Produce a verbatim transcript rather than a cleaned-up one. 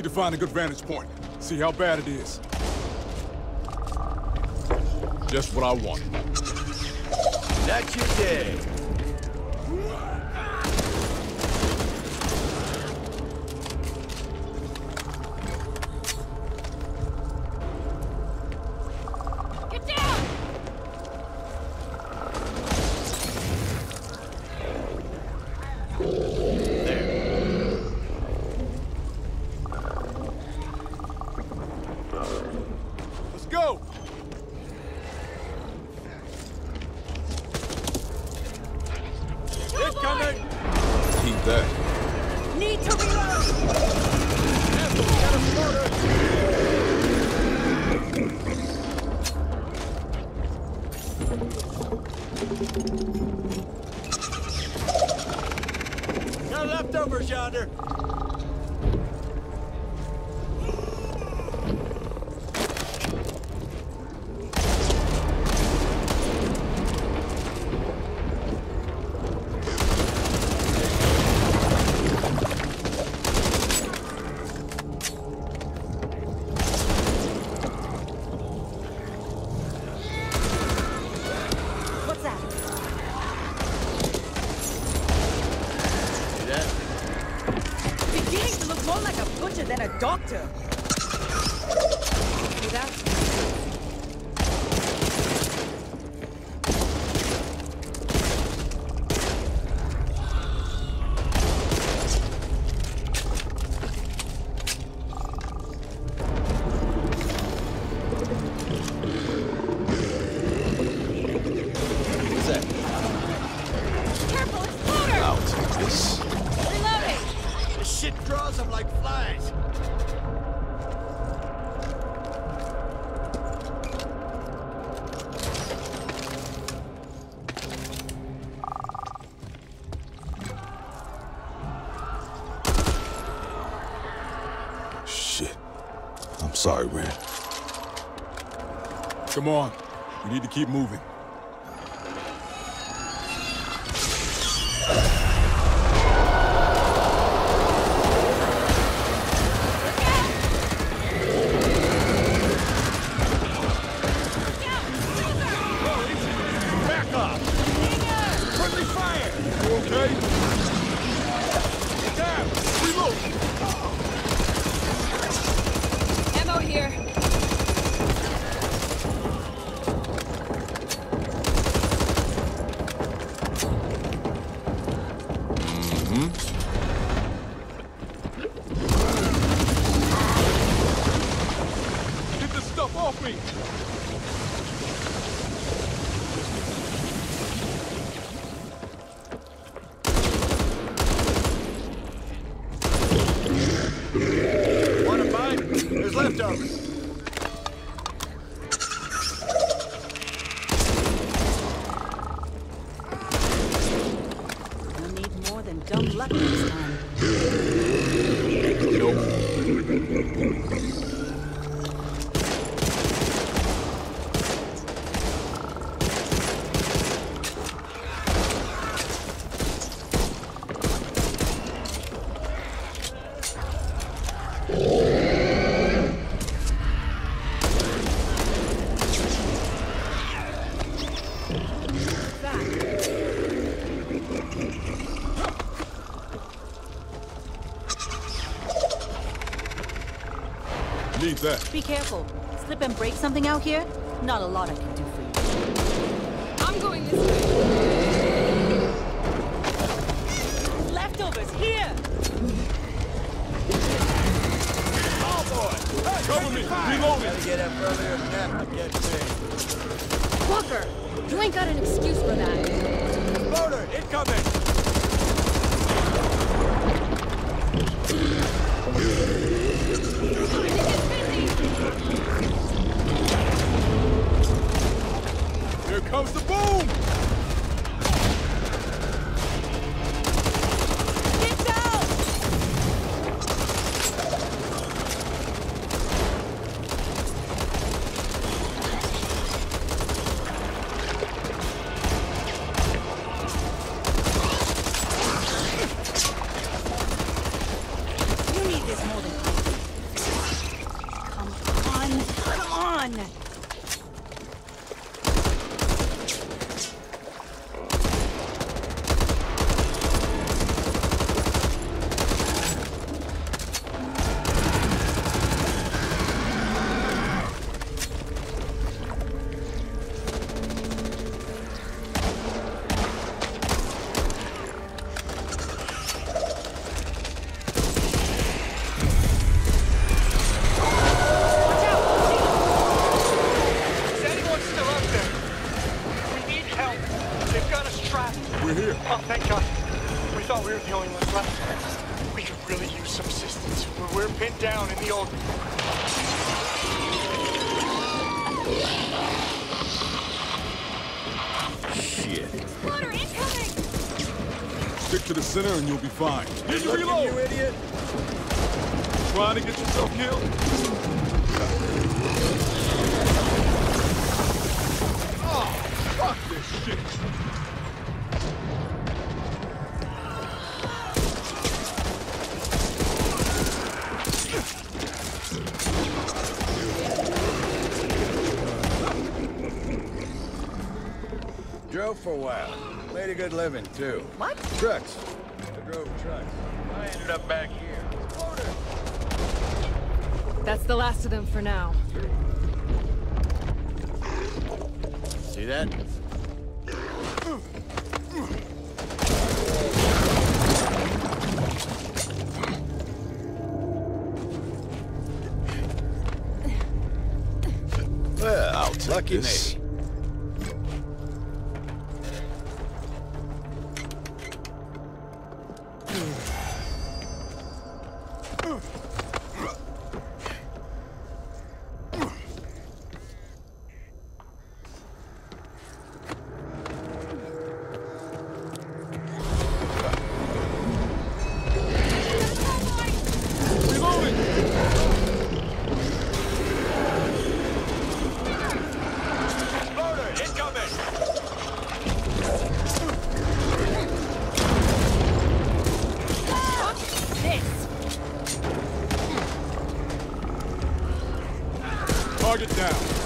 to find a good vantage point. See how bad it is. Just what I want. That's your day. Get down! Let's go! Incoming! Keep that. Need to reload! Got leftovers yonder. What's that? See that? Beginning to look more like a butcher than a doctor. See that? What's that? Careful, exploder! I'll take this. Reloading! This shit draws them like flies. Shit. I'm sorry, Ren. Come on. We need to keep moving. Back off! Friendly fire! You okay? Down! Reload! Ammo here. Get this stuff off me! Want to fight? There's leftovers. You'll need more than dumb luck next time. Nope. Need that. Be careful. Slip and break something out here? Not a lot I can do for you. I'm going this way. Leftovers here! Oh boy! Hey, Cover me! Reload Gotta it! get up earlier than that to get paid. Walker! You ain't got an excuse for that. Loader, incoming! Here comes the boom! Get down! You need this more than I do. on! We're here. Oh, thank God. We thought we were the only ones left. We could really use some assistance. We're, we're pinned down in the old... Shit. Water incoming! Stick to the center and you'll be fine. Get you Looking, reload! you idiot! Trying to get yourself killed? Oh, fuck this shit! Drove for a while. Made a good living, too. What? Trucks. I drove trucks. I ended up back here. That's the last of them for now. See that? Well, I'll take lucky this. me. Reloading! Loader, incoming! This! Target down.